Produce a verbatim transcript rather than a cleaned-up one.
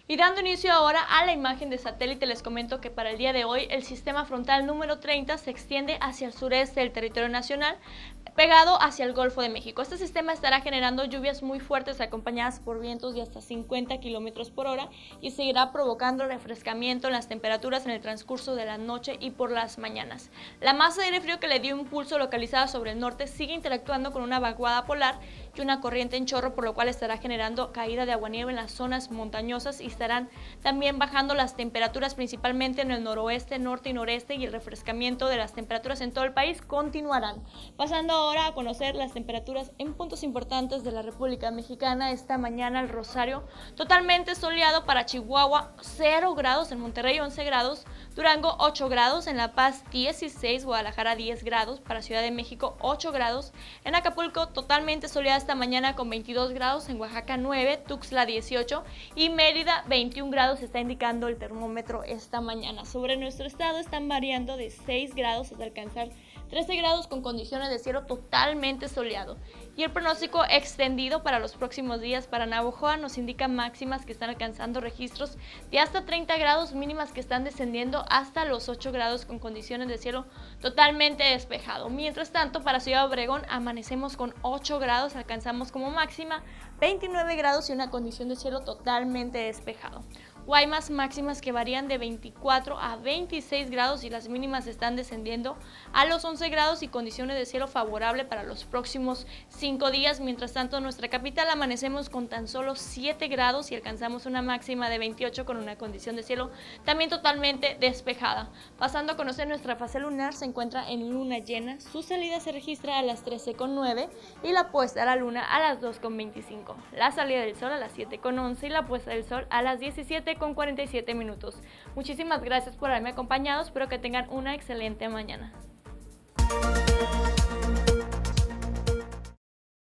Y dando inicio ahora a la imagen de satélite, les comento que para el día de hoy el sistema frontal número treinta se extiende hacia el sureste del territorio nacional, pegado hacia el Golfo de México. Este sistema estará generando lluvias muy fuertes acompañadas por vientos de hasta cincuenta kilómetros por hora y seguirá provocando refrescamiento en las temperaturas en el transcurso de la noche y por las mañanas. La masa de aire frío que le dio impulso localizada sobre el norte sigue interactuando con una vaguada polar y una corriente en chorro, por lo cual estará generando caída de aguanieve en las zonas montañosas y estarán también bajando las temperaturas principalmente en el noroeste, norte y noreste, y el refrescamiento de las temperaturas en todo el país continuarán. Pasando ahora a conocer las temperaturas en puntos importantes de la República Mexicana. Esta mañana el Rosario totalmente soleado para Chihuahua, cero grados, en Monterrey once grados, Durango ocho grados, en La Paz dieciséis, Guadalajara diez grados, para Ciudad de México ocho grados, en Acapulco totalmente soleada esta mañana con veintidós grados, en Oaxaca nueve, Tuxtla dieciocho y Mérida veintiún grados está indicando el termómetro esta mañana. Sobre nuestro estado están variando de seis grados hasta alcanzar trece grados con condiciones de cielo totalmente soleado. Y el pronóstico extendido para los próximos días para Navojoa nos indica máximas que están alcanzando registros de hasta treinta grados, mínimas que están descendiendo hasta los ocho grados con condiciones de cielo totalmente despejado. Mientras tanto, para Ciudad Obregón amanecemos con ocho grados, alcanzamos como máxima veintinueve grados y una condición de cielo totalmente despejado. Guaymas máximas que varían de veinticuatro a veintiséis grados y las mínimas están descendiendo a los once grados y condiciones de cielo favorable para los próximos cinco días. Mientras tanto, en nuestra capital amanecemos con tan solo siete grados y alcanzamos una máxima de veintiocho con una condición de cielo también totalmente despejada. Pasando a conocer nuestra fase lunar, se encuentra en luna llena, su salida se registra a las trece con nueve y la puesta a la luna a las dos con veinticinco. La salida del sol a las siete con once y la puesta del sol a las diecisiete con cuarenta y siete minutos. Muchísimas gracias por haberme acompañado, espero que tengan una excelente mañana.